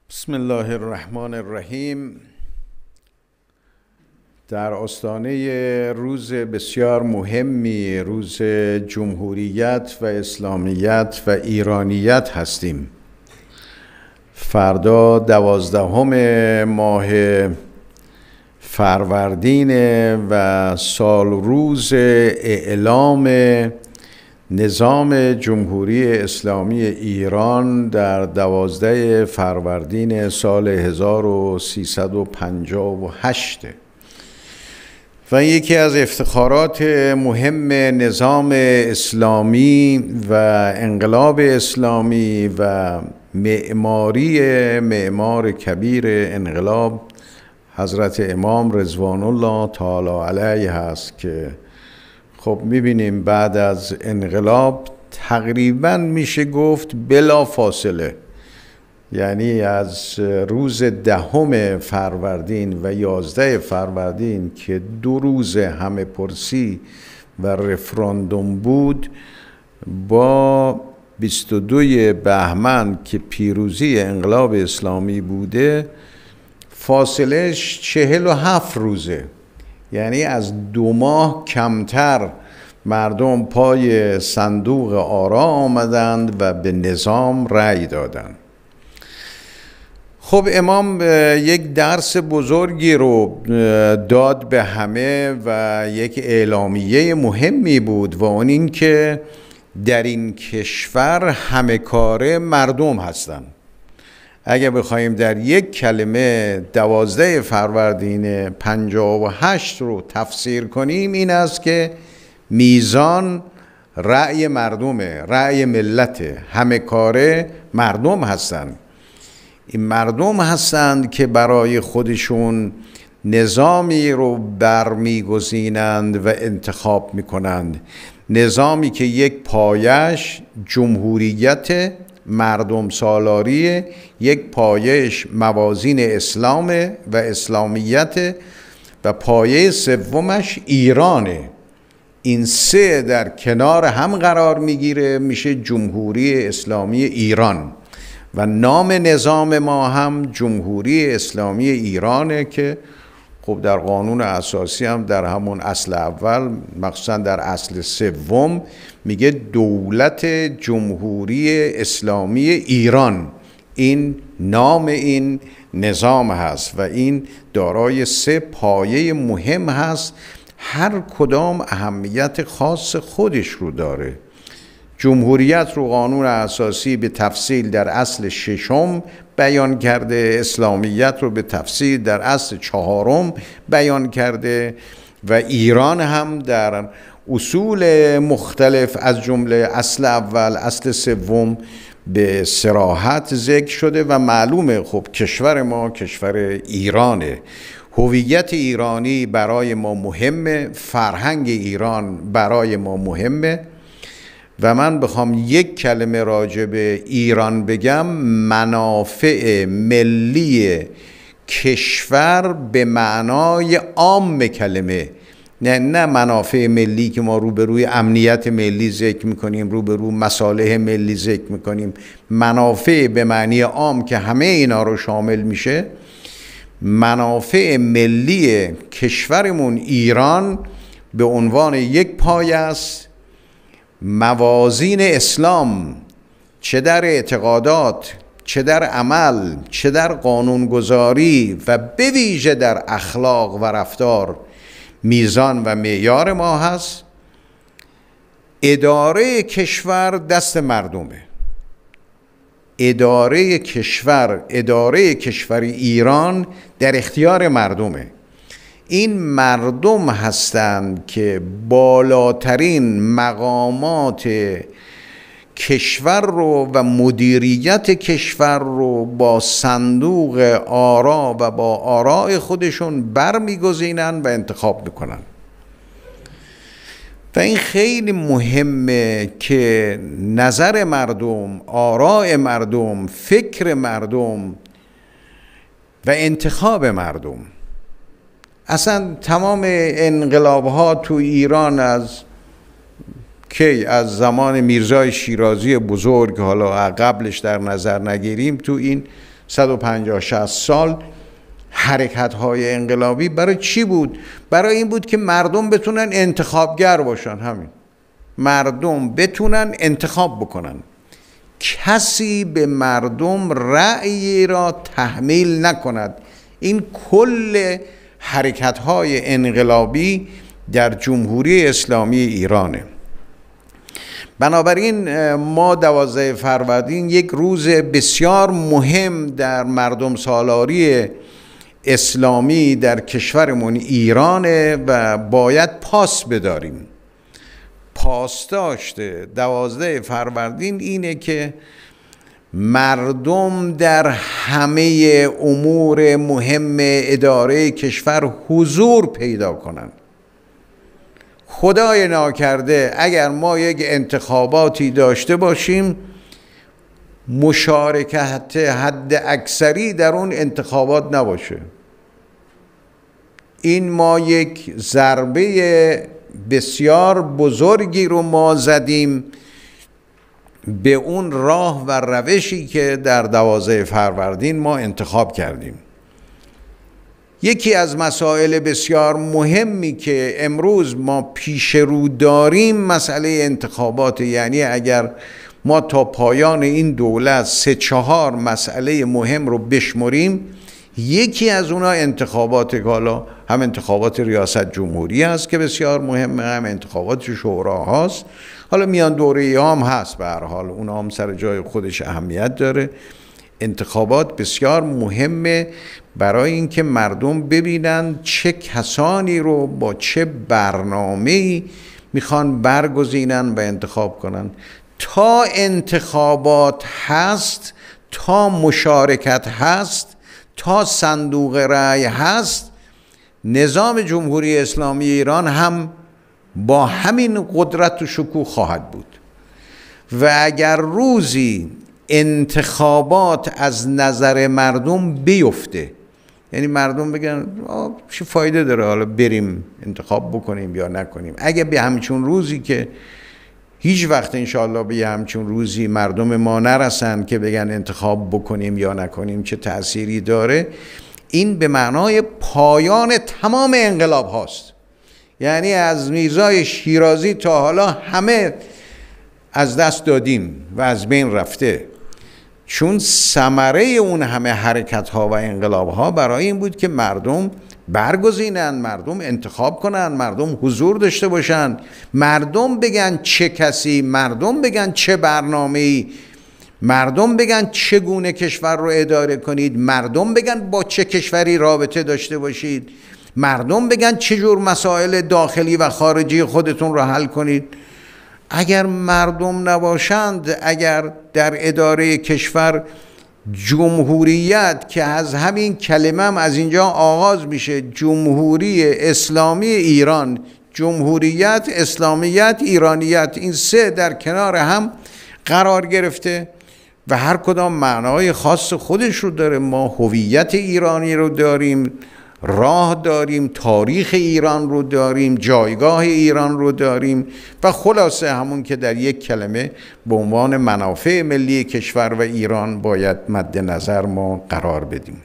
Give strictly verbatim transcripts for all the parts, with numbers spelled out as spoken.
بسم الله الرحمن الرحیم. در آستانه روز بسیار مهمی، روز جمهوریت و اسلامیت و ایرانیت هستیم. فردا دوازدهم ماه فروردین و سال روز اعلام نظام جمهوری اسلامی ایران در دوازده فروردین سال هزار و سیصد و پنجاه و هشت و یکی از افتخارات مهم نظام اسلامی و انقلاب اسلامی و معماری معمار کبیر انقلاب حضرت امام رضوان الله تعالی علیه هست که خب میبینیم بعد از انقلاب تقریبا میشه گفت بلا فاصله، یعنی از روز دهم فروردین و یازده فروردین که دو روز همه پرسی و رفراندوم بود، با بیست و دو بهمن که پیروزی انقلاب اسلامی بوده، فاصلش چهل و هفت روزه، یعنی از دو ماه کمتر مردم پای صندوق آرا آمدند و به نظام رأی دادند. خب امام یک درس بزرگی رو داد به همه و یک اعلامیه مهمی بود و اون این که در این کشور همه کاره مردم هستند. اگه بخوایم در یک کلمه دوازده فروردین پنجاه و هشت رو تفسیر کنیم، این است که میزان رأی مردمه، رأی ملت، همه کاره مردم هستند. این مردم هستند که برای خودشون نظامی رو برمیگزینند و انتخاب میکنند، نظامی که یک پایش جمهوریت مردم سالاری، یک پایش موازین اسلام و اسلامیت و پایه سومش ایرانه. این سه در کنار هم قرار میگیره، میشه جمهوری اسلامی ایران و نام نظام ما هم جمهوری اسلامی ایرانه که خب در قانون اساسی هم در همون اصل اول، مخصوصا در اصل سوم، میگه دولت جمهوری اسلامی ایران. این نام این نظام هست و این دارای سه پایه مهم هست، هر کدام اهمیت خاص خودش رو داره. جمهوریت رو قانون اساسی به تفصیل در اصل ششم بیان کرده، اسلامیت رو به تفصیل در اصل چهارم بیان کرده و ایران هم در اصول مختلف از جمله اصل اول، اصل سوم به صراحت ذکر شده و معلومه خب کشور ما کشور ایرانه. هویت ایرانی برای ما مهمه، فرهنگ ایران برای ما مهمه و من بخوام یک کلمه راجع به ایران بگم، منافع ملی کشور به معنای عام کلمه، نه نه منافع ملی که ما روبروی امنیت ملی ذکر میکنیم، روبرو مصالح ملی ذکر میکنیم. منافع به معنی عام که همه اینا رو شامل میشه، منافع ملی کشورمون ایران به عنوان یک پایه است. موازین اسلام، چه در اعتقادات، چه در عمل، چه در قانونگذاری و به ویژه در اخلاق و رفتار، میزان و معیار ما هست. اداره کشور دست مردمه. اداره کشور، اداره کشور ایران در اختیار مردمه. این مردم هستند که بالاترین مقامات کشور رو و مدیریت کشور رو با صندوق آرا و با آراء خودشون برمیگزینن و انتخاب میکنن و این خیلی مهمه که نظر مردم، آراء مردم، فکر مردم و انتخاب مردم. اصلا تمام انقلاب ها تو ایران از کی؟ از زمان میرزای شیرازی بزرگ، حالا قبلش در نظر نگیریم، تو این صد و پنجاه شصت سال حرکت‌های انقلابی برای چی بود؟ برای این بود که مردم بتونن انتخابگر باشن. همین، مردم بتونن انتخاب بکنن. کسی به مردم رأی را تحمیل نکند. این کل حرکت‌های انقلابی در جمهوری اسلامی ایرانه. بنابراین ما دوازده فروردین یک روز بسیار مهم در مردم سالاری اسلامی در کشورمون ایرانه و باید پاس بداریم. پاس داشته دوازده فروردین اینه که مردم در همه امور مهم اداره کشور حضور پیدا کنند. خدای ناکرده اگر ما یک انتخاباتی داشته باشیم مشارکت حد اکثری در اون انتخابات نباشه، این ما یک ضربه بسیار بزرگی رو ما زدیم به اون راه و روشی که در دوازده فروردین ما انتخاب کردیم. یکی از مسائل بسیار مهمی که امروز ما پیش رو داریم مسئله انتخابات. یعنی اگر ما تا پایان این دولت سه چهار مسئله مهم رو بشمریم، یکی از اونها انتخابات، حالا هم انتخابات ریاست جمهوری هست که بسیار مهمه، هم انتخابات شورا هست، حالا میان دوره هم هست، به هر حال اونها هم سر جای خودش اهمیت داره. انتخابات بسیار مهمه برای اینکه مردم ببینن چه کسانی رو با چه برنامه‌ای میخوان برگزینن و انتخاب کنن. تا انتخابات هست، تا مشارکت هست، تا صندوق رأی هست، نظام جمهوری اسلامی ایران هم با همین قدرت و شکوه خواهد بود. و اگر روزی انتخابات از نظر مردم بیفته، یعنی مردم بگن چه فایده داره حالا بریم انتخاب بکنیم یا نکنیم، اگه به همچون روزی که هیچ وقت انشاءالله به همچون روزی مردم ما نرسن که بگن انتخاب بکنیم یا نکنیم چه تأثیری داره، این به معنای پایان تمام انقلاب هاست. یعنی از میرزای شیرازی تا حالا همه از دست دادیم و از بین رفته، چون ثمره اون همه حرکت ها و انقلاب ها برای این بود که مردم برگزینن، مردم انتخاب کنن، مردم حضور داشته باشن، مردم بگن چه کسی، مردم بگن چه برنامه‌ای، مردم بگن چگونه کشور رو اداره کنید، مردم بگن با چه کشوری رابطه داشته باشید، مردم بگن چه جور مسائل داخلی و خارجی خودتون رو حل کنید. اگر مردم نباشند، اگر در اداره کشور جمهوریت که از همین کلمه هم از اینجا آغاز میشه، جمهوری اسلامی ایران، جمهوریت، اسلامیت، ایرانیت، این سه در کنار هم قرار گرفته و هر کدام معنای خاص خودش رو داره. ما هویت ایرانی رو داریم، راه داریم، تاریخ ایران رو داریم، جایگاه ایران رو داریم و خلاصه همون که در یک کلمه به عنوان منافع ملی کشور و ایران باید مد نظر ما قرار بدیم.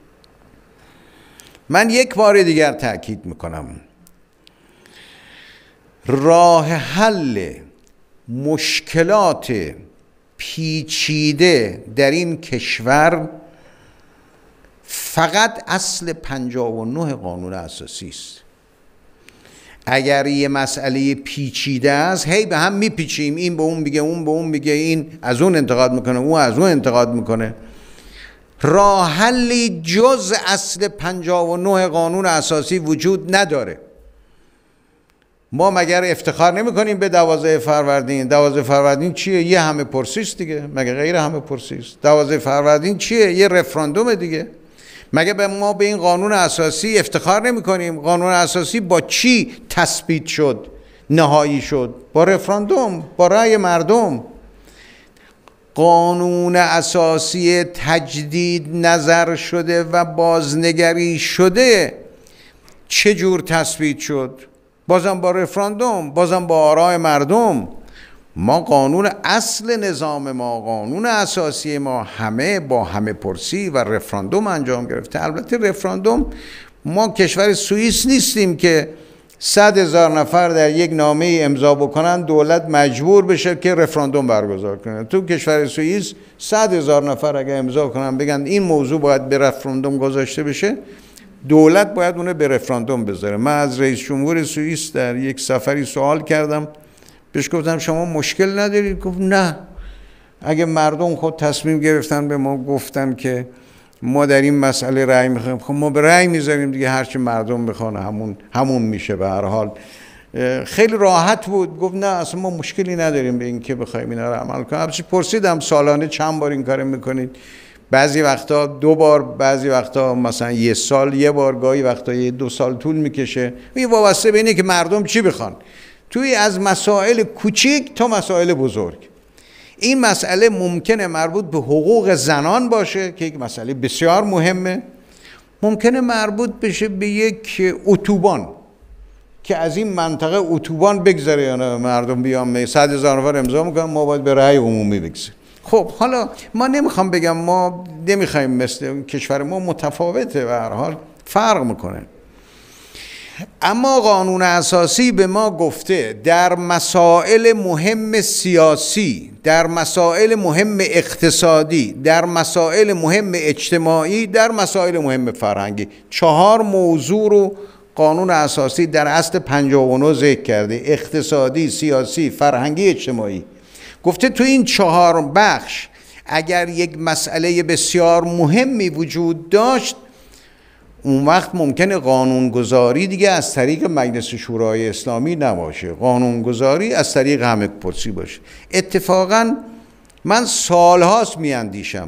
من یک بار دیگر تأکید میکنم، راه حل مشکلات پیچیده در این کشور فقط اصل پنجاه و نه قانون اساسی است. اگر یه مسئله پیچیده است هی به هم میپیچیم، این به اون میگه، اون به اون میگه، این از اون انتقاد میکنه، اون از اون انتقاد میکنه، راه حلی جز اصل پنجاه و نه قانون اساسی وجود نداره. ما مگر افتخار نمی کنیم به دوازده فروردین؟ دوازده فروردین چیه؟ یه همه پرسیست دیگه، مگه غیر همه پرسیست؟ دوازده فروردین چیه؟ یه رفراندوم دیگه. مگه به ما به این قانون اساسی افتخار نمی کنیم؟ قانون اساسی با چی تثبیت شد، نهایی شد؟ با رفراندوم، با رأی مردم. قانون اساسی تجدید نظر شده و بازنگری شده چه جور تثبیت شد؟ بازم با رفراندوم، بازم با آراء مردم، ما قانون اصل نظام ما، قانون اساسی ما همه با همه پرسی و رفراندوم انجام گرفته. البته رفراندوم، ما کشور سوئیس نیستیم که صد هزار نفر در یک نامه امضا بکنن دولت مجبور بشه که رفراندوم برگزار کنه. تو کشور سوئیس صد هزار نفر اگه امضا کنن بگن این موضوع باید به رفراندوم گذاشته بشه، دولت باید اونه به رفراندوم بذاره. من از رئیس جمهور سوئیس در یک سفری سوال کردم، بهش گفتم شما مشکل ندارید؟ گفت نه، اگه مردم خود تصمیم گرفتن به ما گفتن که ما در این مسئله رأی میخوایم، خب ما به رأی میذاریم دیگه، هرچی مردم بخوان همون همون میشه. به هر حال خیلی راحت بود. گفت نه اصلا ما مشکلی نداریم به این که بخوایم اینا رو عمل کنیم. البته پرسیدم سالانه چند بار این کارو میکنید؟ بعضی وقتا دو بار، بعضی وقتا مثلا یه سال یه بار، گاهی وقتا یه دو سال طول میکشه. این وابسته به اینه که مردم چی بخوان، توی از مسائل کوچیک تا مسائل بزرگ. این مسئله ممکنه مربوط به حقوق زنان باشه که یک مسئله بسیار مهمه، ممکنه مربوط بشه به یک اتوبان که از این منطقه اتوبان بگذره یا نه، مردم بیان صد هزار نفر امضا میکنن ما باید به رأی عمومی بگذاریم. خب حالا ما نمیخوام بگم ما نمیخوایم، مثل کشور ما متفاوته، به هر حال فرق میکنه. اما قانون اساسی به ما گفته در مسائل مهم سیاسی، در مسائل مهم اقتصادی، در مسائل مهم اجتماعی، در مسائل مهم فرهنگی، چهار موضوع رو قانون اساسی در اصل پنجاه و نه ذکر کرده: اقتصادی، سیاسی، فرهنگی، اجتماعی. گفته تو این چهار بخش اگر یک مسئله بسیار مهمی وجود داشت، اون وقت ممکنه قانونگذاری دیگه از طریق مجلس شورای اسلامی نباشه، قانونگذاری از طریق همه پرسی باشه. اتفاقا من سالهاست میاندیشم،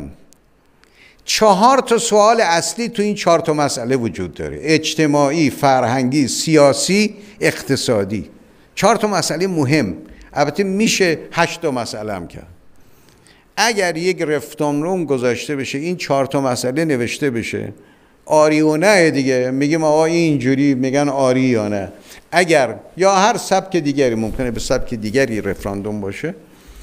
چهار تا سوال اصلی تو این چهار تا مسئله وجود داره: اجتماعی، فرهنگی، سیاسی، اقتصادی. چهار تا مسئله مهم. البته میشه هشت تا مسئله هم کرد. اگر یک رفراندوم گذاشته بشه، این چهار تا مسئله نوشته بشه، آری و نه دیگه، میگیم آقا اینجوری، میگن آری یا نه. اگر یا هر سبک دیگری، ممکنه به سبک دیگری رفراندوم باشه،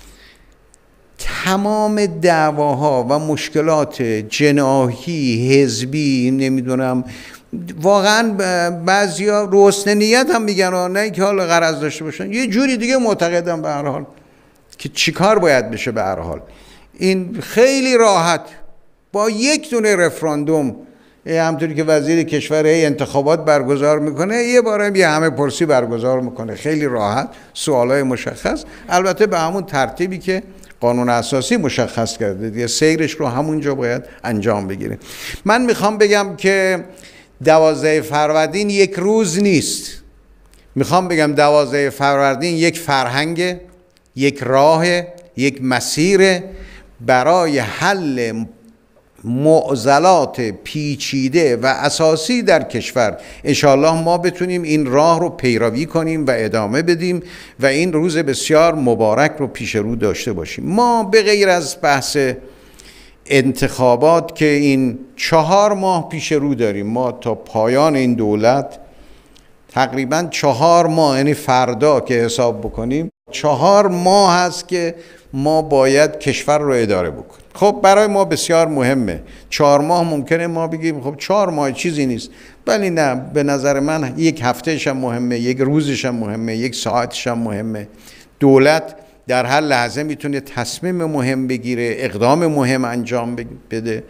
تمام دعواها و مشکلات جناحی، حزبی، نمیدونم، واقعا بعضیا روسن نیت هم میگن، نه که حال غرض داشته باشن، یه جوری دیگه معتقدم به هر حال که چیکار باید بشه. به هر حال این خیلی راحت با یک دونه رفراندوم، همونطوری که وزیر کشور انتخابات برگزار میکنه، یه بارم یه همه پرسی برگزار میکنه، خیلی راحت، سوالای مشخص، البته به همون ترتیبی که قانون اساسی مشخص کرده دیگه، سیرش رو همونجا باید انجام بگیره. من میخوام بگم که دوازده فروردین یک روز نیست، میخوام بگم دوازده فروردین یک فرهنگ، یک راه، یک مسیر برای حل معضلات پیچیده و اساسی در کشور. انشاءالله ما بتونیم این راه رو پیروی کنیم و ادامه بدیم و این روز بسیار مبارک رو پیش رو داشته باشیم. ما به غیر از بحث انتخابات که این چهار ماه پیش رو داریم، ما تا پایان این دولت تقریبا چهار ماه، یعنی فردا که حساب بکنیم چهار ماه هست که ما باید کشور رو اداره بکنیم. خب برای ما بسیار مهمه. چهار ماه ممکنه ما بگیم خب چهار ماه چیزی نیست، ولی نه، به نظر من یک هفتهش هم مهمه، یک روزش هم مهمه، یک ساعتش هم مهمه. دولت در هر لحظه میتونه تصمیم مهم بگیره، اقدام مهم انجام بده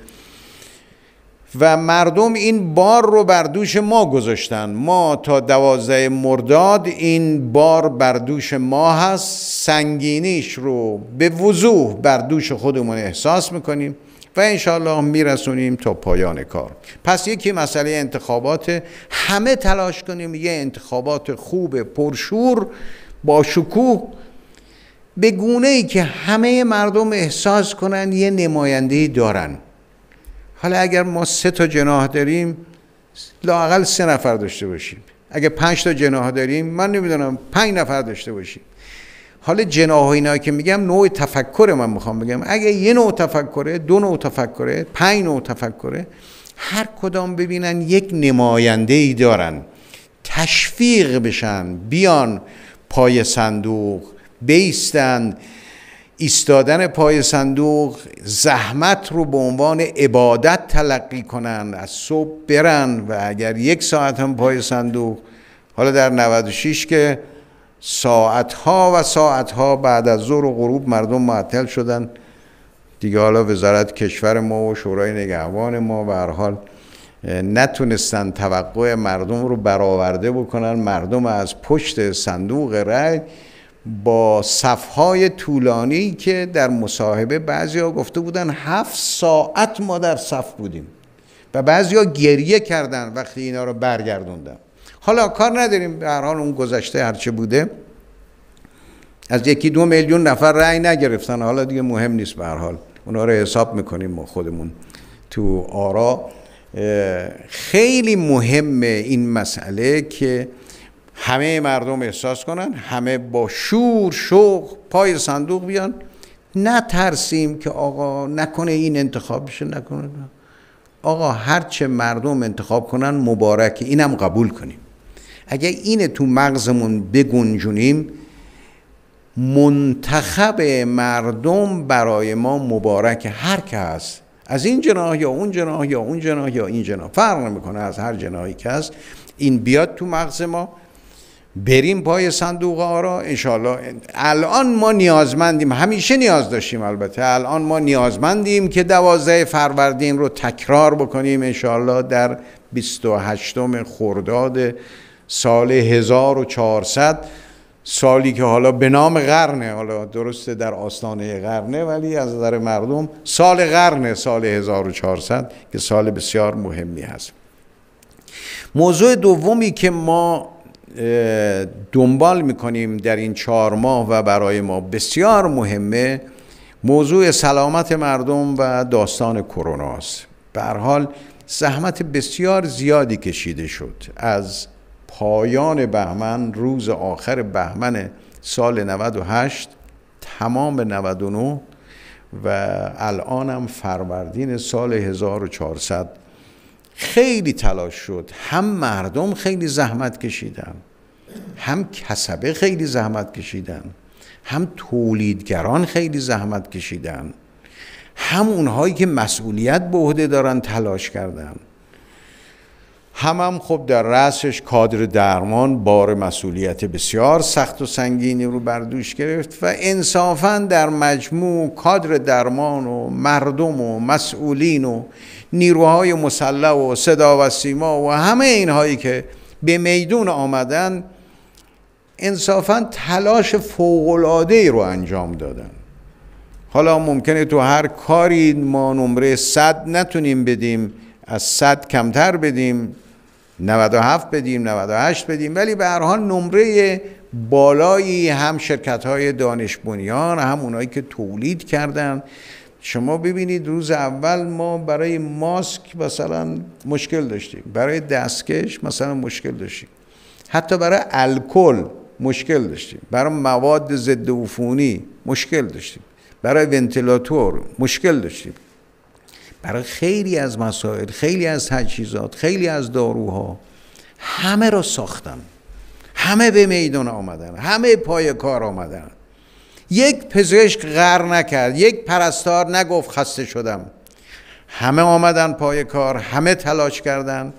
و مردم این بار رو بر دوش ما گذاشتن. ما تا دوازده مرداد این بار بر دوش ما هست، سنگینیش رو به وضوح بر دوش خودمون احساس میکنیم و انشاءالله میرسونیم تا پایان کار. پس یکی مسئله انتخابات، همه تلاش کنیم یه انتخابات خوب، پرشور، با شکوه، به گونه‌ای که همه مردم احساس کنن یه نماینده‌ای دارن. حالا اگر ما سه تا جناح داریم، لااقل سه نفر داشته باشیم. اگر پنج تا جناح داریم، من نمیدونم، پنج نفر داشته باشیم. حالا جناح اینا که میگم نوع تفکر، من میخوام بگم اگه یه نوع تفکره، دو نوع تفکره، پنج نوع تفکره، هر کدام ببینن یک نماینده ای دارن، تشویق بشن، بیان پای صندوق، بیستند، ایستادن پای صندوق زحمت رو به عنوان عبادت تلقی کنن، از صبح برن و اگر یک ساعت هم پای صندوق، حالا در نود و شش که ساعتها و ساعتها بعد از ظهر و غروب مردم معطل شدن دیگه، حالا وزارت کشور ما و شورای نگهبان ما به هر حال نتونستن توقع مردم رو برآورده بکنن. مردم از پشت صندوق رای با صفهای طولانی که در مصاحبه بعضیا گفته بودن هفت ساعت ما در صف بودیم و بعضیا گریه کردن وقتی اینا رو برگردوندن. حالا کار نداریم، به هر حال اون گذشته هرچه بوده، از یکی دو میلیون نفر رأی نگرفتن، حالا دیگه مهم نیست، به هر حال اونا رو حساب میکنیم ما خودمون تو آرا. خیلی مهمه این مسئله که همه مردم احساس کنن، همه با شور شوق پای صندوق بیان، نترسیم که آقا نکنه این انتخاب بشه، نکنه. آقا هرچه مردم انتخاب کنن مبارکه، اینم قبول کنیم. اگه این تو مغزمون بگنجونیم، منتخب مردم برای ما مبارکه، هر که هست، از این جناح یا اون جناح یا اون جناح یا این جناح، فرق نمیکنه، از هر جناحی که هست این بیاد تو مغز ما، بریم پای صندوق آرا انشالله. الان ما نیازمندیم، همیشه نیاز داشتیم، البته الان ما نیازمندیم که دوازده فروردین رو تکرار بکنیم انشالله در بیست و هشتم خرداد سال هزار و چهارصد، سالی که حالا به نام قرنه، حالا درسته در آستانه قرنه ولی از نظر مردم سال قرنه، سال هزار و چهارصد که سال بسیار مهمی هست. موضوع دومی که ما دنبال میکنیم در این چهار ماه و برای ما بسیار مهمه، موضوع سلامت مردم و داستان کرونا است. به هر حال زحمت بسیار زیادی کشیده شد از پایان بهمن، روز آخر بهمن سال نود و هشت، تمام نود و نه و الان هم فروردین سال هزار و چهارصد. خیلی تلاش شد، هم مردم خیلی زحمت کشیدن، هم کسبه خیلی زحمت کشیدن، هم تولیدگران خیلی زحمت کشیدن، هم اونهایی که مسئولیت به عهده دارن تلاش کردن، هم هم خب در رأسش کادر درمان بار مسئولیت بسیار سخت و سنگینی رو بر دوش گرفت و انصافاً در مجموع کادر درمان و مردم و مسئولین و نیروهای مسلح و صدا و سیما و همه اینهایی که به میدون آمدن انصافاً تلاش فوق‌العاده‌ای رو انجام دادن. حالا ممکنه تو هر کاری ما نمره صد نتونیم بدیم، از صد کمتر بدیم، نود و هفت بدیم، نود و هشت بدیم، ولی به هر حال نمره بالایی هم شرکت‌های دانش بنیان، هم اونایی که تولید کردن. شما ببینید روز اول ما برای ماسک مثلا مشکل داشتیم، برای دستکش مثلا مشکل داشتیم، حتی برای الکل مشکل داشتیم، برای مواد ضد عفونی مشکل داشتیم، برای ونتیلاتور مشکل داشتیم، برای خیلی از مسائل، خیلی از تجهیزات، خیلی از داروها، همه را ساختن، همه به میدان آمدن، همه پای کار آمدن. یک پزشک غر نکرد، یک پرستار نگفت خسته شدم، همه آمدن پای کار، همه تلاش کردن.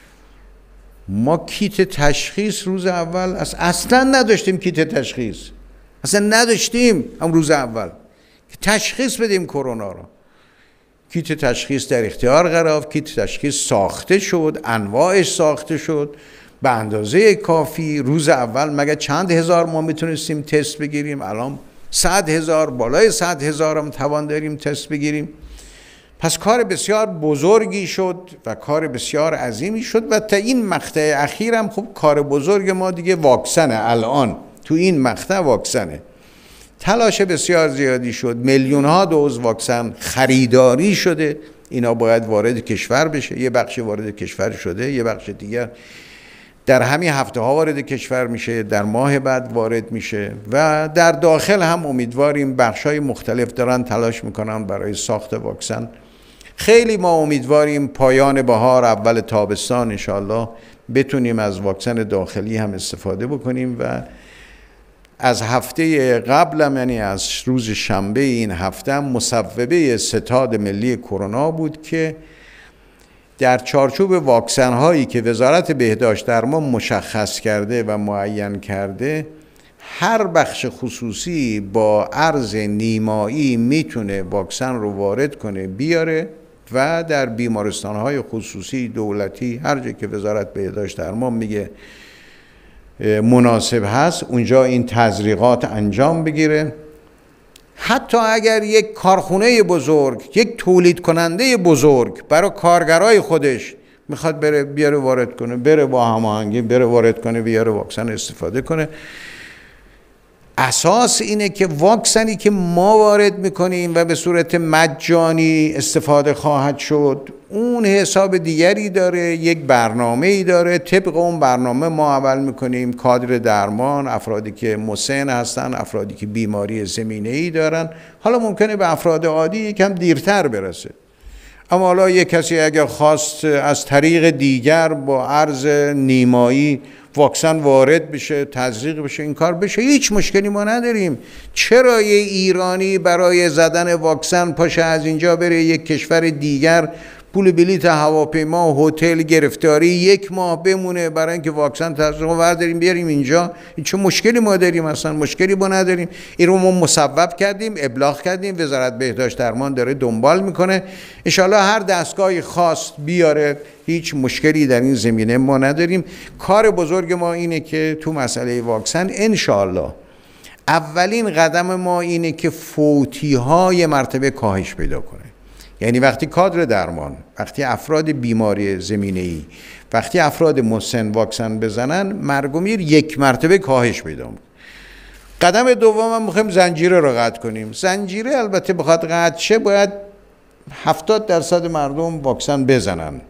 ما کیت تشخیص روز اول اصلا نداشتیم، کیت تشخیص اصلا نداشتیم هم روز اول که تشخیص بدیم کرونا رو. کیت تشخیص در اختیار قرار، کیت تشخیص ساخته شد، انواعش ساخته شد به اندازه کافی. روز اول مگه چند هزار ما میتونستیم تست بگیریم؟ الان صد هزار، بالای صد هزار هم توان داریم تست بگیریم. پس کار بسیار بزرگی شد و کار بسیار عظیمی شد و تا این مقطع اخیر هم خب کار بزرگ ما دیگه واکسنه. الان تو این مقطع واکسنه، تلاش بسیار زیادی شد، میلیون ها دوز واکسن خریداری شده، اینا باید وارد کشور بشه. یه بخش وارد کشور شده، یه بخش دیگر در همین هفته ها وارد کشور میشه، در ماه بعد وارد میشه و در داخل هم امیدواریم بخش های مختلف دارن تلاش میکنن برای ساخت واکسن. خیلی ما امیدواریم پایان بهار اول تابستان انشالله بتونیم از واکسن داخلی هم استفاده بکنیم و از هفته قبلم، یعنی از روز شنبه این هفته، مصوبه ستاد ملی کرونا بود که در چارچوب واکسن هایی که وزارت بهداشت درمان مشخص کرده و معین کرده، هر بخش خصوصی با ارز نیمایی میتونه واکسن رو وارد کنه بیاره و در بیمارستان های خصوصی دولتی هر جا که وزارت بهداشت درمان میگه مناسب هست اونجا این تزریقات انجام بگیره. حتی اگر یک کارخونه بزرگ، یک تولید کننده بزرگ برای کارگرای خودش میخواد بره بیاره وارد کنه، بره با هماهنگی بره وارد کنه بیاره واکسن استفاده کنه. اساس اینه که واکسنی که ما وارد میکنیم و به صورت مجانی استفاده خواهد شد، اون حساب دیگری داره، یک برنامه‌ای داره. طبق اون برنامه ما اول میکنیم کادر درمان، افرادی که مسن هستن، افرادی که بیماری زمینه‌ای دارن. حالا ممکنه به افراد عادی یکم دیرتر برسه، اما حالا یک کسی اگر خواست از طریق دیگر با ارز نیمایی واکسن وارد بشه، تزریق بشه، این کار بشه، هیچ مشکلی ما نداریم. چرا یه ایرانی برای زدن واکسن پاشه از اینجا بره یک کشور دیگر، پول بلیط هواپیما، هتل، گرفتاری یک ماه بمونه برای اینکه واکسن تزریق ورداریم بیاریم اینجا؟ این چه مشکلی ما داریم؟ اصلا مشکلی ما نداریم. این رو ما مصوب کردیم، ابلاغ کردیم، وزارت بهداشت درمان داره دنبال میکنه. انشالله هر دستگاهی خواست بیاره، هیچ مشکلی در این زمینه ما نداریم. کار بزرگ ما اینه که تو مسئله واکسن انشالله اولین قدم ما اینه که فوتی های مرتبه کاهش پیدا کنه. یعنی وقتی کادر درمان، وقتی افراد بیماری زمینه‌ای، وقتی افراد مسن واکسن بزنن، مرگ و میر یک مرتبه کاهش پیدا میکنه. قدم دوم هم میخوایم زنجیره رو قطع کنیم. زنجیره البته بخواد قطع شه باید هفتاد درصد مردم واکسن بزنن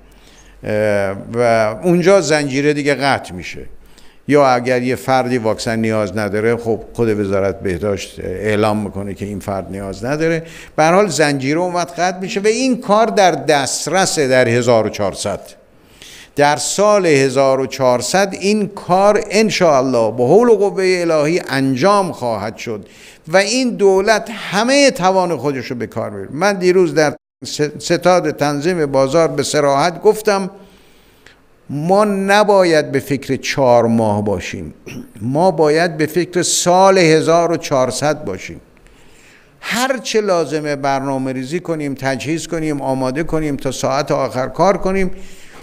و اونجا زنجیره دیگه قطع میشه. یا اگر یه فردی واکسن نیاز نداره، خب خود وزارت بهداشت اعلام میکنه که این فرد نیاز نداره، به هر حال زنجیره اومد قطع میشه و این کار در دسترس در هزار و چهارصد. در سال هزار و چهارصد این کار انشاءالله به حول و قوه الهی انجام خواهد شد و این دولت همه توان خودش رو به کار میبره. من دیروز در ستاد تنظیم بازار به صراحت گفتم ما نباید به فکر چهار ماه باشیم، ما باید به فکر سال هزار و چهارصد باشیم. هر چه لازمه برنامه ریزی کنیم، تجهیز کنیم، آماده کنیم تا ساعت آخر کار کنیم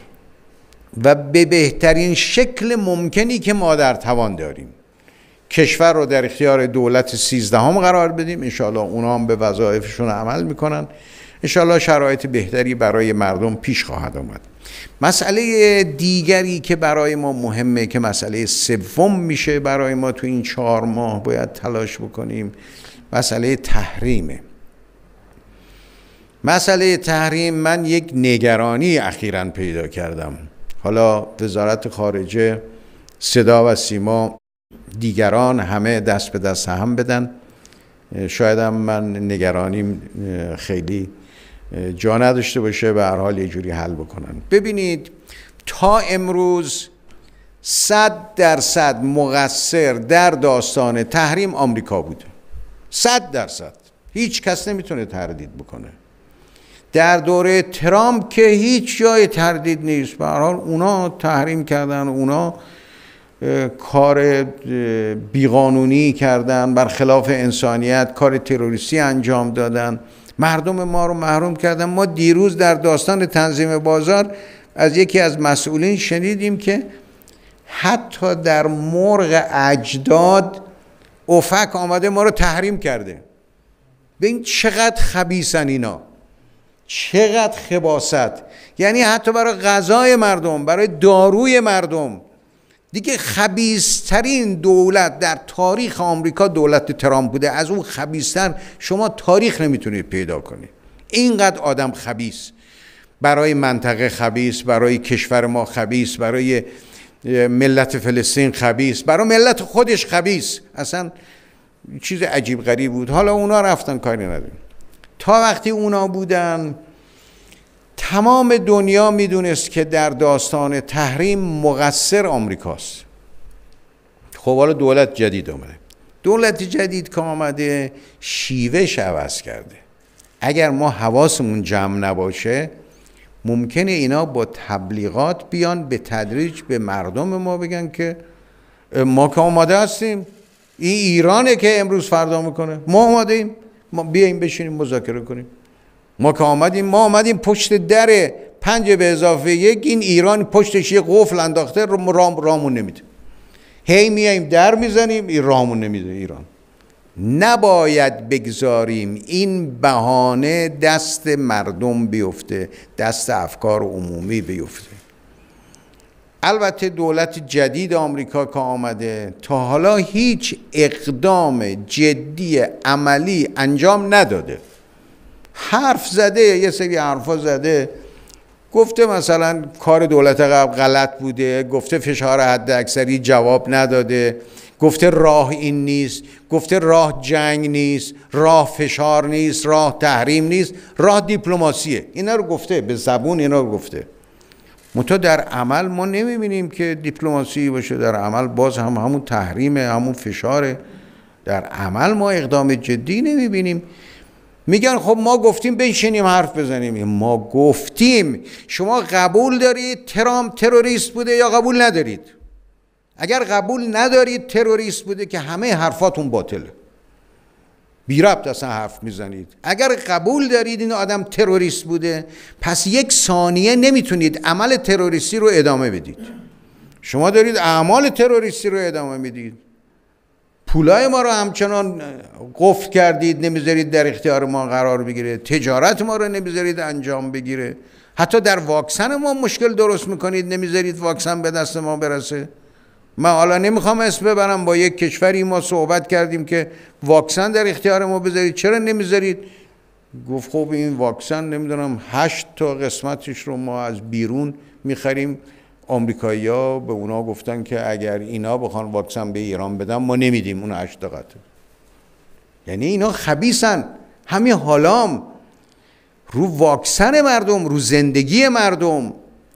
و به بهترین شکل ممکنی که ما در توان داریم کشور رو در اختیار دولت سیزدهم قرار بدیم. انشاءالله اونا هم به وظایفشون عمل میکنن، انشاءالله شرایط بهتری برای مردم پیش خواهد آمد. مسئله دیگری که برای ما مهمه، که مسئله سوم میشه برای ما تو این چهار ماه باید تلاش بکنیم، مسئله تحریمه. مسئله تحریم، من یک نگرانی اخیراً پیدا کردم. حالا وزارت خارجه، صدا و سیما، دیگران همه دست به دست هم بدن. شاید هم من نگرانیم خیلی جا نداشته باشه، به هر حال یه جوری حل بکنن. ببینید تا امروز صد درصد مقصر در داستان تحریم آمریکا بوده. صد درصد هیچ کس نمیتونه تردید بکنه. در دوره ترامپ که هیچ جای تردید نیست، به هر حال اونا تحریم کردن، اونا کار بیقانونی کردن، برخلاف انسانیت کار تروریستی انجام دادن، مردم ما رو محروم کردن. ما دیروز در داستان تنظیم بازار از یکی از مسئولین شنیدیم که حتی در مرغ اجداد اوفک آمده ما رو تحریم کرده. ببین چقدر خبیثن اینا، چقدر خباثت. یعنی حتی برای غذای مردم، برای داروی مردم. دیگه خبیث‌ترین دولت در تاریخ آمریکا دولت ترامپ بوده. از اون خبیث‌تر شما تاریخ نمیتونید پیدا کنید. اینقدر آدم خبیث، برای منطقه خبیث، برای کشور ما خبیث، برای ملت فلسطین خبیث، برای ملت خودش خبیث. اصلا چیز عجیب غریب بود. حالا اونا رفتن، کاری نداریم. تا وقتی اونا بودن تمام دنیا میدونست که در داستان تحریم مقصر آمریکاست. خب حالا دولت جدید آمده، دولت جدید که آمده شیوهش عوض کرده. اگر ما حواسمون جمع نباشه ممکنه اینا با تبلیغات بیان به تدریج به مردم ما بگن که ما که آماده هستیم، این ایرانه که امروز فردا میکنه، ما آماده ایم، ما بیاییم بشینیم مذاکره کنیم. ما که آمدیم، ما آمدیم پشت در پنج به اضافه یک این ایران پشتش یه قفل انداخته رام رامون نمیده. هی میاییم در میزنیم این رامون نمیده ایران. نباید بگذاریم این بهانه دست مردم بیفته، دست افکار عمومی بیفته. البته دولت جدید آمریکا که آمده تا حالا هیچ اقدام جدی عملی انجام نداده. حرف زده، یه سری حرفا زده، گفته مثلا کار دولت قبل غلط بوده، گفته فشار حد اکثری جواب نداده، گفته راه این نیست، گفته راه جنگ نیست، راه فشار نیست، راه تحریم نیست، راه دیپلماسیه. اینا رو گفته، به زبون اینا رو گفته. منتها در عمل ما نمیبینیم که دیپلماسی باشه، در عمل باز هم همون تحریمه، همون فشاره. در عمل ما اقدام جدی نمیبینیم. میگن خب ما گفتیم بنشینیم حرف بزنیم. ما گفتیم شما قبول دارید ترامپ تروریست بوده یا قبول ندارید؟ اگر قبول ندارید تروریست بوده که همه حرفاتون باطله، بی ربط اصلا حرف میزنید. اگر قبول دارید این آدم تروریست بوده، پس یک ثانیه نمیتونید عمل تروریستی رو ادامه بدید. شما دارید اعمال تروریستی رو ادامه میدید، پولای ما رو همچنان قفل کردید، نمیذارید در اختیار ما قرار بگیره، تجارت ما رو نمیذارید انجام بگیره، حتی در واکسن ما مشکل درست میکنید، نمیذارید واکسن به دست ما برسه. من حالا نمیخوام اسم ببرم، با یک کشوری ما صحبت کردیم که واکسن در اختیار ما بذارید، چرا نمیذارید؟ گفت خب این واکسن نمیدونم هشت تا قسمتش رو ما از بیرون میخریم. آمریکایی‌ها به اونا گفتن که اگر اینا بخوان واکسن به ایران بدن ما نمیدیم اون هشت تا قطعه. یعنی اینا خبیثن. همین حالام رو واکسن مردم، رو زندگی مردم.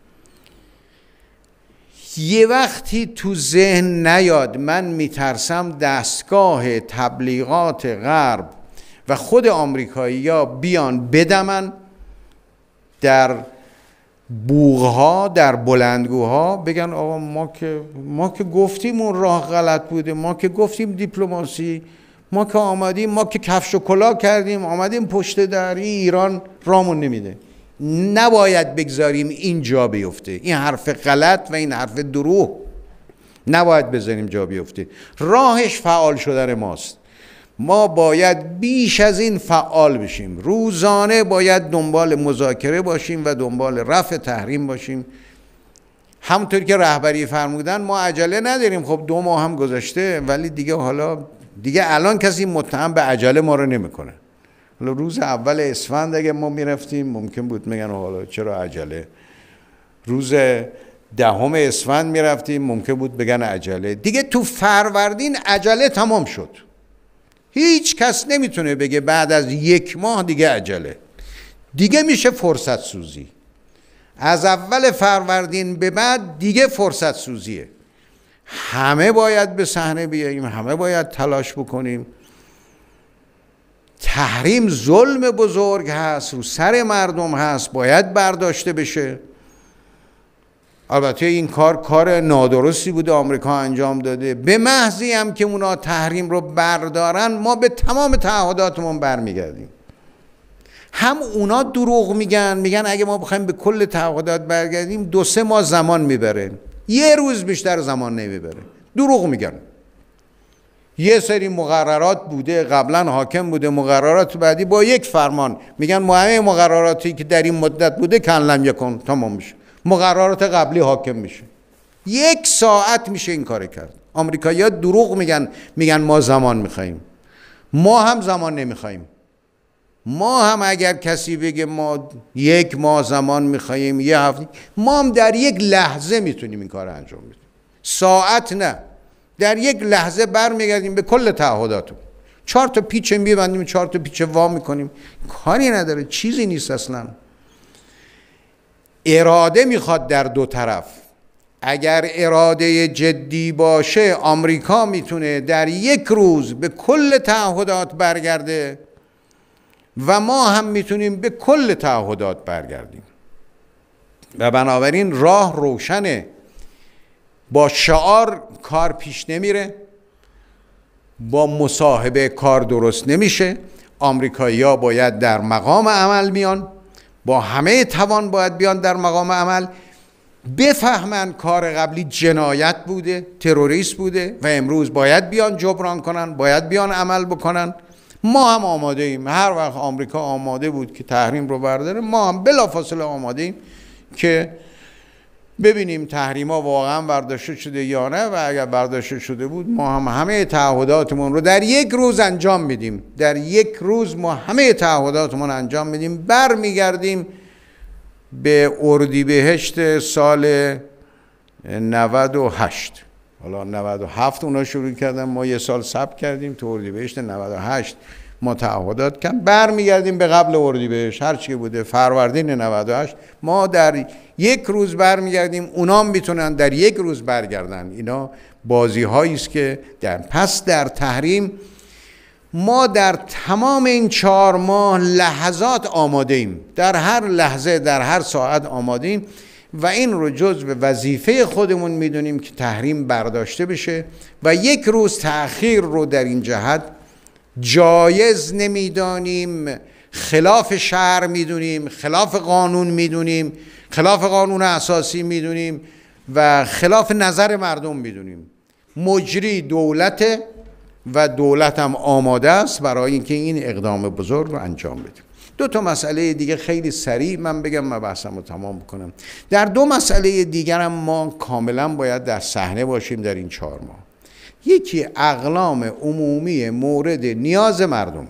یه وقتی تو ذهن نیاد من میترسم دستگاه تبلیغات غرب و خود آمریکایی‌ها بیان بدمن در بوغها، در بلندگوها، بگن آقا ما که ما که گفتیم اون راه غلط بوده، ما که گفتیم دیپلماسی، ما که آمدیم، ما که کفش و کلاه کردیم آمدیم پشت در، ایران رامون نمیده. نباید بگذاریم این جا بیفته. این حرف غلط و این حرف دروغ نباید بذاریم جا بیفته. راهش فعال شدن ماست. ما باید بیش از این فعال بشیم. روزانه باید دنبال مذاکره باشیم و دنبال رفع تحریم باشیم. همونطور که رهبری فرمودن ما عجله نداریم. خب دو ماه هم گذشته ولی دیگه حالا دیگه الان کسی متهم به عجله ما رو نمیکنه. حالا روز اول اسفند اگه ما میرفتیم ممکن بود میگن حالا چرا عجله. روز دهم اسفند میرفتیم ممکن بود بگن عجله. دیگه تو فروردین عجله تمام شد. هیچ کس نمیتونه بگه بعد از یک ماه دیگه عجله. دیگه میشه فرصت سوزی. از اول فروردین به بعد دیگه فرصت سوزیه. همه باید به صحنه بیاییم، همه باید تلاش بکنیم. تحریم ظلم بزرگ هست، رو سر مردم هست، باید برداشته بشه. البته این کار کار نادرستی بوده آمریکا انجام داده. به محضی هم که اونا تحریم رو بردارن ما به تمام تعهداتمون برمیگردیم. هم اونا دروغ میگن، میگن اگه ما بخوایم به کل تعهدات برگردیم دو سه ماه زمان میبره. یه روز بیشتر زمان نمیبره. دروغ میگن. یه سری مقررات بوده قبلا حاکم بوده، مقررات بعدی با یک فرمان میگن ما همه مقرراتی که در این مدت بوده کن یکن تمام میشه. مقررات قبلی حاکم میشه. یک ساعت میشه این کار کرد. آمریکایی‌ها دروغ میگن، میگن ما زمان میخوایم. ما هم زمان نمیخوایم. ما هم اگر کسی بگه ما یک ماه زمان میخوایم، یه هفته، ما هم در یک لحظه میتونیم این کار انجام بدیم. ساعت نه. در یک لحظه برمیگردیم به کل تعهداتمون. چهار تا پیچ میبندیم، چهار تا پیچ وا میکنیم. کاری نداره، چیزی نیست اصلا. اراده میخواد در دو طرف. اگر اراده جدی باشه آمریکا میتونه در یک روز به کل تعهدات برگرده و ما هم میتونیم به کل تعهدات برگردیم و بنابراین راه روشنه. با شعار کار پیش نمیره، با مصاحبه کار درست نمیشه. آمریکایی‌ها باید در مقام عمل بیان، با همه توان باید بیان در مقام عمل، بفهمن کار قبلی جنایت بوده، تروریست بوده و امروز باید بیان جبران کنن، باید بیان عمل بکنن. ما هم آماده ایم. هر وقت آمریکا آماده بود که تحریم رو برداره، ما هم بلافاصله آماده ایم که ببینیم تحریما واقعا برداشته شده یا نه، و اگر برداشته شده بود ما هم همه تعهداتمون رو در یک روز انجام میدیم. در یک روز ما همه تعهداتمون انجام میدیم، برمیگردیم به اردیبهشت سال نود و هشت. حالا نود و هفت اونا شروع کردن، ما یه سال صبر کردیم، تو اردیبهشت نود و هشت ما تعهدات کردیم، برمیگردیم به قبل اردیبهشت، هر چی بوده فروردین نود و هشت، ما در یک روز برمیگردیم، اونا میتونن در یک روز برگردن. اینا بازی هایی است که در پس در تحریم ما در تمام این چهار ماه لحظات آماده ایم، در هر لحظه در هر ساعت آماده ایم و این رو جزو وظیفه خودمون میدونیم که تحریم برداشته بشه و یک روز تأخیر رو در این جهت جایز نمیدانیم، خلاف شرع میدونیم، خلاف قانون میدونیم، خلاف قانون اساسی میدونیم و خلاف نظر مردم میدونیم. مجری دولته و دولت هم آماده است برای اینکه این اقدام بزرگ رو انجام بده. دو تا مسئله دیگه خیلی سریع من بگم، من بحثم رو تمام بکنم. در دو مسئله دیگر هم ما کاملا باید در صحنه باشیم در این چهار ماه. یکی اقلام عمومی مورد نیاز مردم.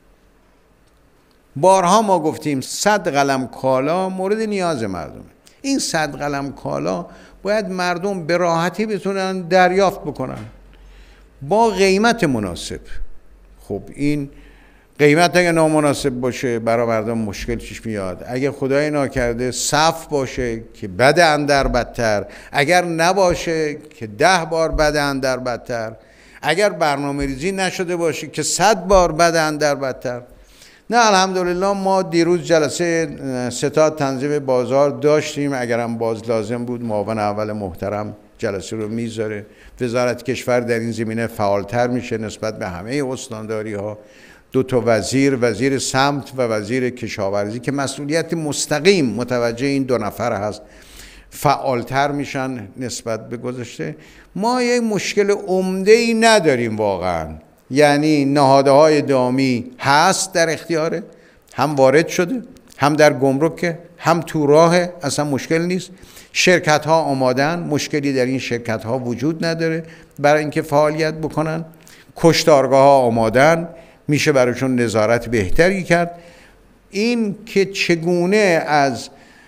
بارها ما گفتیم صد قلم کالا مورد نیاز مردم. این صد قلم کالا باید مردم به راحتی بتونن دریافت بکنن با قیمت مناسب. خب این قیمت اگه نامناسب باشه برای مردم مشکل پیش میاد. اگه خدای ناکرده صف باشه که بد اندر بدتر، اگر نباشه که ده بار بد اندر بدتر، اگر برنامه ریزی نشده باشه که صد بار بد اندر بدتر. نه الحمدلله ما دیروز جلسه ستاد تنظیم بازار داشتیم، اگرم باز لازم بود معاون اول محترم جلسه رو میذاره. وزارت کشور در این زمینه فعالتر میشه نسبت به همه استانداری ها. دو تا وزیر، وزیر سمت و وزیر کشاورزی که مسئولیت مستقیم متوجه این دو نفر هست، فعالتر میشن نسبت به گذشته. ما یک مشکل عمده‌ای نداریم واقعا، یعنی نهادهای دامی هست در اختیاره، هم وارد شده، هم در گمرک، هم تو راه، اصلا مشکل نیست. شرکت ها آمادن، مشکلی در این شرکت ها وجود نداره برای اینکه فعالیت بکنن. کشتارگاه ها آمادن، میشه برایشون نظارت بهتری کرد. این که چگونه از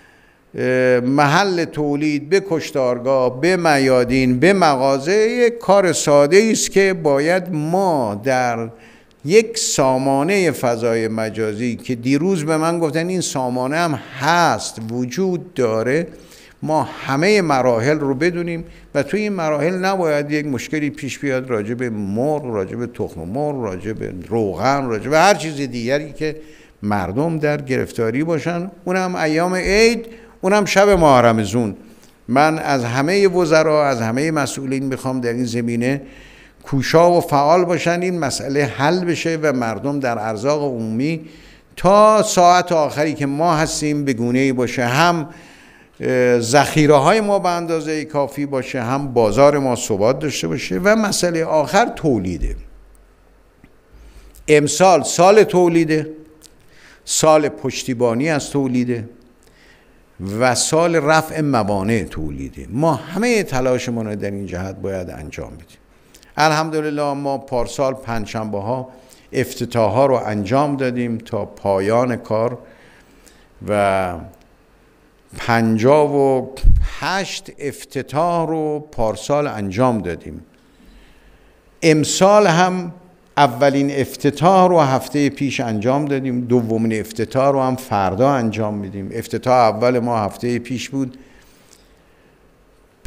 محل تولید به کشتارگاه، به میادین، به مغازه، یک کار ساده است که باید ما در یک سامانه فضای مجازی که دیروز به من گفتن این سامانه هم هست، وجود داره، ما همه مراحل رو بدونیم و توی این مراحل نباید یک مشکلی پیش بیاد راجع به مرغ، راجع به تخم مرغ، راجع به روغن، راجع به هر چیز دیگری که مردم در گرفتاری باشن. اونم ایام عید، اونم شب ماه رمضان. من از همه وزرا، از همه مسئولین میخوام در این زمینه کوشا و فعال باشن، این مسئله حل بشه و مردم در ارزاق عمومی تا ساعت آخری که ما هستیم به گونه‌ای باشه، هم ذخیره های ما به اندازه کافی باشه، هم بازار ما ثبات داشته باشه. و مسئله آخر تولیده. امسال سال تولیده، سال پشتیبانی از تولیده و سال رفع موانع تولیده. ما همه تلاشمون رو در این جهت باید انجام بدیم. الحمدلله ما پارسال پنجشنبه ها افتتاح ها رو انجام دادیم تا پایان کار و پنجاه و هشت افتتاح رو پارسال انجام دادیم. امسال هم اولین افتتاح رو هفته پیش انجام دادیم، دومین افتتاح رو هم فردا انجام میدیم. افتتاح اول ما هفته پیش بود.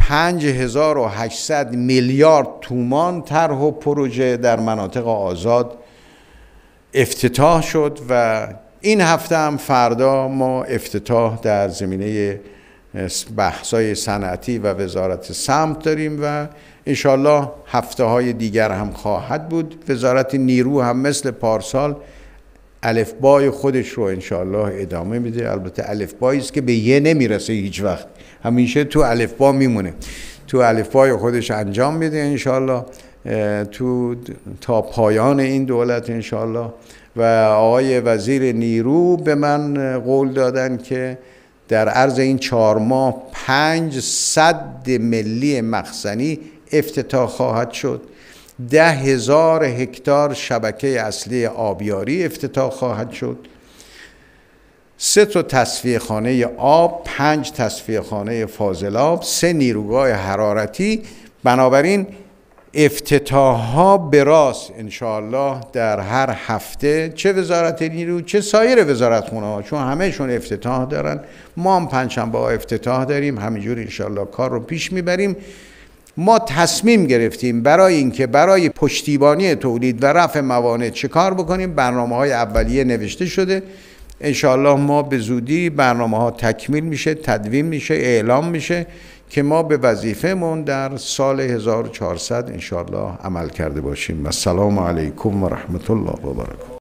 پنج هزار و هشتصد میلیارد تومان طرح و پروژه در مناطق آزاد افتتاح شد و این هفته هم فردا ما افتتاح در زمینه بحث‌های صنعتی و وزارت سمت داریم و انشالله هفته های دیگر هم خواهد بود. وزارت نیرو هم مثل پارسال الفبای خودش رو انشالله ادامه میده. البته الفبایی است که به یه نمیرسه هیچ وقت، همیشه تو الفبا میمونه، تو الفبای خودش انجام میده انشالله تو تا پایان این دولت انشالله. و آقای وزیر نیرو به من قول دادن که در عرض این چهار ماه پنج سد ملی مخزنی افتتاح خواهد شد، ده هزار هکتار شبکه اصلی آبیاری افتتاح خواهد شد، سه تا تصفیه خانه آب، پنج تصفیه خانه فاضلاب، سه نیروگاه حرارتی. بنابراین افتتاح ها به راست انشاءالله در هر هفته، چه وزارت نیرو چه سایر وزارتخونه ها، چون همهشون افتتاح دارن، ما هم پنجشنبه ها افتتاح داریم، همینجور انشاءالله کار رو پیش میبریم. ما تصمیم گرفتیم برای اینکه برای پشتیبانی تولید و رفع موانع چه کار بکنیم. برنامه های اولیه نوشته شده، انشاءالله ما به زودی برنامه ها تکمیل میشه، تدوین میشه، اعلام میشه که ما به وظیفه‌مون در سال هزار و چهارصد انشاءالله عمل کرده باشیم. السلام علیکم و رحمت الله و برکاته.